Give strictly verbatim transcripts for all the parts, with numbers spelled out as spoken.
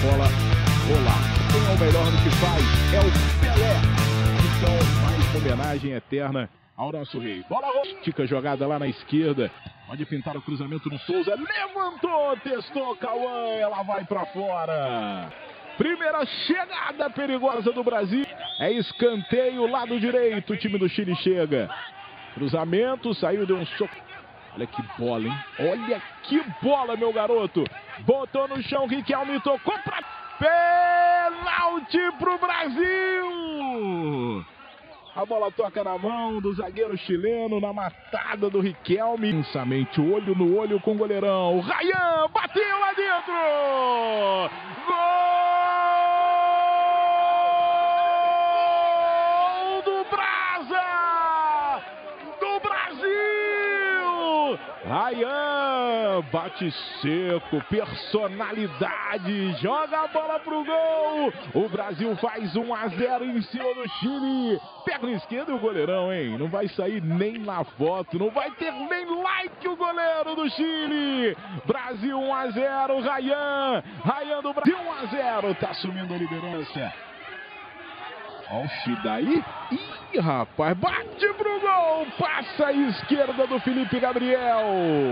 bola rolar. Quem é o melhor no que faz é o Pelé. Então, mais homenagem eterna ao nosso rei. Bola rústica jogada lá na esquerda. Pode pintar o cruzamento no Souza. Levantou, testou Cauã. Ela vai pra fora. Primeira chegada perigosa do Brasil. É escanteio, lado direito. O time do Chile chega. Cruzamento, saiu, deu um soco. Olha que bola, hein? Olha que bola, meu garoto. Botou no chão, Riquelme tocou pra... Pênalti pro Brasil! A bola toca na mão do zagueiro chileno, na matada do Riquelme. Intensamente, olho no olho com o goleirão. Ryan bateu lá dentro! Gol do Brasa! Do Brasil! Ryan bate seco, personalidade, joga a bola pro gol. O Brasil faz um a zero em cima do Chile. Pega na esquerda e o goleirão, hein? Não vai sair nem na foto, não vai ter nem like o goleiro do Chile. Brasil um a zero, Ryan. Ryan do Brasil um a zero, tá assumindo a liderança. Olha o Chile daí. Ih, rapaz, bate pro gol. Passa a esquerda do Felipe Gabriel.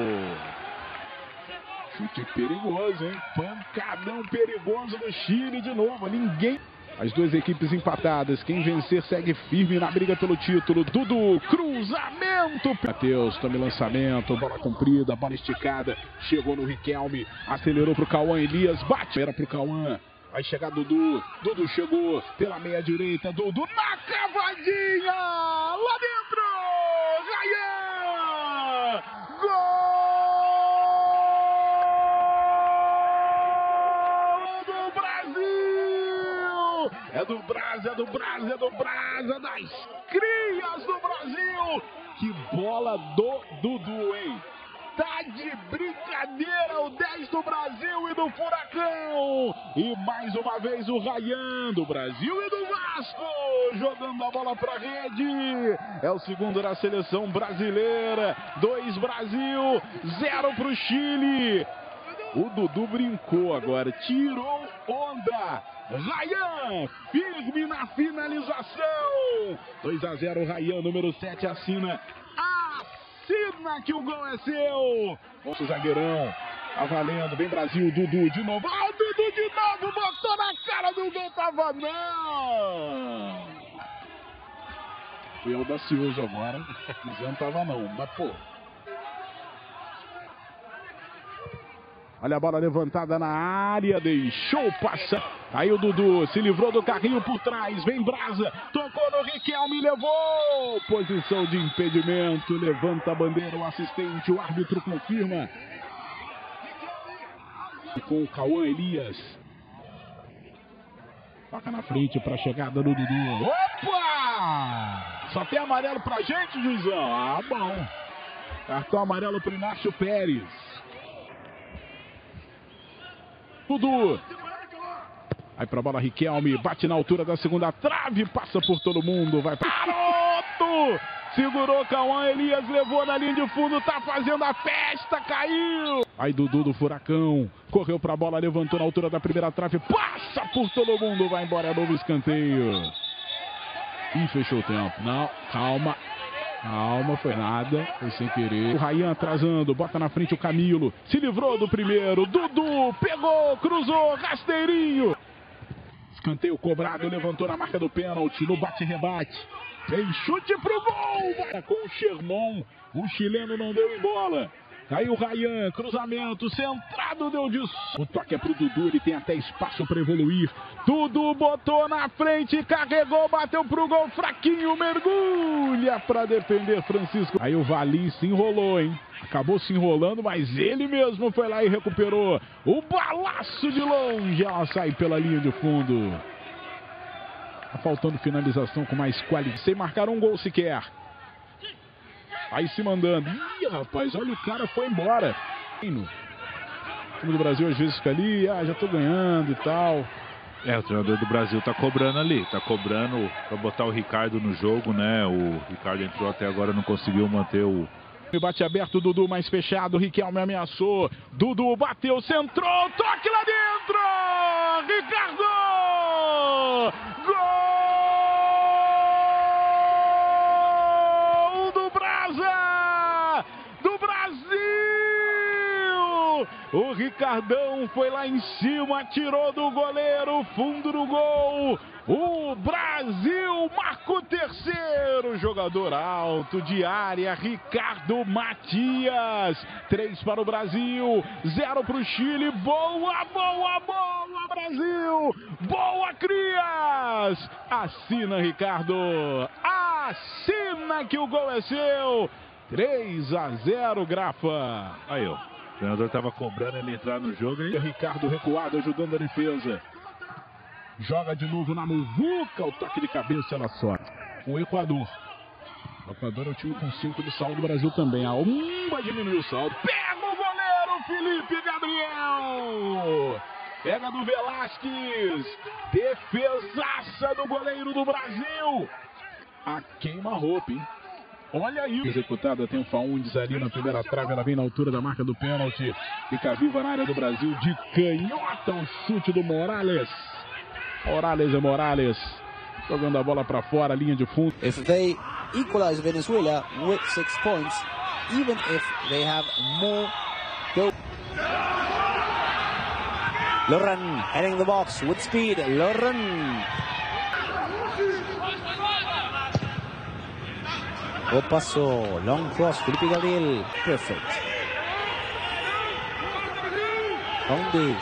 Chute perigoso, hein? Pancadão perigoso do Chile de novo. Ninguém... As duas equipes empatadas. Quem vencer segue firme na briga pelo título. Dudu, cruzamento. Matheus, tome lançamento. Bola comprida, bola esticada. Chegou no Riquelme. Acelerou pro Cauã. Elias bate. Era pro Cauã. Vai chegar Dudu. Dudu chegou pela meia direita. Dudu na cavadinha. Lá dentro. Ryan. Gol. É do Brasa, é do Brasa, é do Brasa, das crias do Brasil. Que bola do Dudu, hein? Tá de brincadeira o dez do Brasil e do Furacão. E mais uma vez o Ryan do Brasil e do Vasco. Jogando a bola pra rede. É o segundo da seleção brasileira. Dois Brasil, zero pro Chile. O Dudu brincou agora, tirou onda. Ryan, firme na finalização. dois a zero, Ryan, número sete, assina. Assina que o gol é seu. Nosso zagueirão, tá valendo, vem Brasil, Dudu de novo. Ah, o Dudu de novo, botou na cara do gol, tava não. Foi audacioso agora, não tava não, mas pô. Olha a bola levantada na área, deixou passar. Aí o Dudu se livrou do carrinho por trás. Vem Brasa, tocou no Riquelme, levou. Posição de impedimento, levanta a bandeira o assistente, o árbitro confirma. Com o Cauã Elias. Toca na frente para a chegada do Dudu. Opa! Só tem amarelo pra gente, juizão. Ah, bom. Cartão amarelo pro Inácio Pérez. Dudu. Vai pra bola Riquelme, bate na altura da segunda trave, passa por todo mundo, vai pra... Garoto! Segurou Cauã Elias, levou na linha de fundo, tá fazendo a festa, caiu! Aí Dudu do Furacão, correu pra bola, levantou na altura da primeira trave, passa por todo mundo, vai embora, é novo escanteio. Ih, fechou o tempo. Não, calma. Calma, foi nada, foi sem querer. O Ryan atrasando, bota na frente o Camilo. Se livrou do primeiro. Dudu pegou, cruzou, rasteirinho. Escanteio cobrado, levantou na marca do pênalti. No bate-rebate. Tem chute pro gol. Com o Sherman, o chileno não deu em bola. Aí o Ryan, cruzamento, centrado, deu de... O toque é pro Dudu, ele tem até espaço para evoluir. Dudu botou na frente, carregou, bateu pro gol, fraquinho, mergulha para defender Francisco. Aí o Vali se enrolou, hein? Acabou se enrolando, mas ele mesmo foi lá e recuperou. O balaço de longe, ela sai pela linha de fundo. Tá faltando finalização com mais qualidade, sem marcar um gol sequer. Aí se mandando. Ih, rapaz, olha o cara, foi embora. O time do Brasil às vezes fica ali, ah, já tô ganhando e tal. É, o treinador do Brasil tá cobrando ali, tá cobrando pra botar o Ricardo no jogo, né? O Ricardo entrou até agora, não conseguiu manter o... Bate aberto, Dudu mais fechado, Riquelme ameaçou. Dudu bateu, centrou, toque lá dentro! Ricardo! Gol do Brasa! Do Brasil! O Ricardão foi lá em cima, tirou do goleiro, fundo do gol. O Brasil marca o terceiro. Jogador alto de área, Ricardo Matias. Três para o Brasil, zero para o Chile. Boa, boa, boa, Brasil! Boa, Crias! Assina, Ricardo. Assina que o gol é seu. três a zero, Grafa. Aí, ó. O treinador estava cobrando ele entrar no jogo aí. Ricardo recuado, ajudando a defesa. Joga de novo na muvuca, o toque de cabeça, ela só. O Equador. O Equador é o time com cinco de saldo do Brasil também. A Umba diminuiu o saldo. Pega o goleiro, Felipe Gabriel! Pega do Velasquez. Defesaça do goleiro do Brasil. A queima-roupa, hein? Olha aí. Executada, tem o Faundes ali na primeira trave. Ela vem na altura da marca do pênalti. Fica viva na área do Brasil. De canhota, o chute do Morales. Morales e Morales jogando a bola para fora, linha de fundo. If they equalize Venezuela with six points, even if they have more go. Loren heading the box with speed. Loren. O paso, long cross, Felipe Gabriel, perfect. Faundes.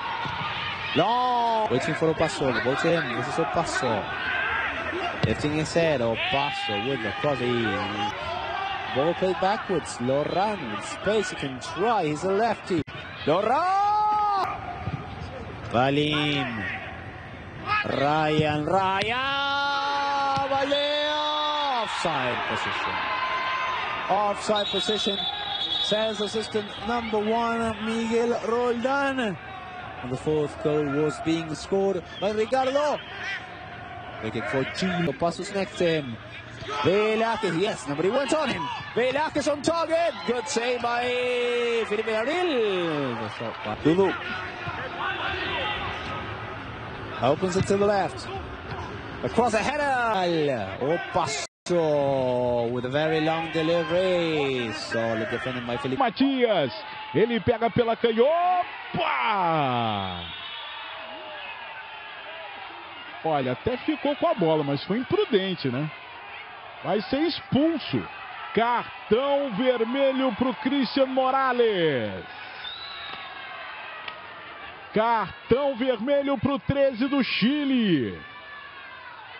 Long, waiting for Opaso, the ball to him, this is Opaso. Lifting his head, Opaso with the cross. Ball played backwards, Loran with space, he can try, he's a lefty. Loran! Valim. Ryan, Ryan! Valim! Offside position. Offside position, says assistant number one, Miguel Roldan. And the fourth goal was being scored by Ricardo. Looking for Chile. Passes next to him. Velázquez, yes, nobody went on him. Velázquez on target. Good save by Felipe Gabriel. Lulu opens it to the left. Across the header. Oh, Paso with a very long delivery. Solid defending by Felipe Matias. Ele pega pela canhota. Olha, até ficou com a bola, mas foi imprudente, né? Vai ser expulso. Cartão vermelho para o Christian Morales. Cartão vermelho para o treze do Chile.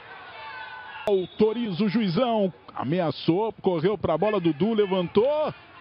Autoriza o juizão. Ameaçou, correu para a bola, Dudu levantou.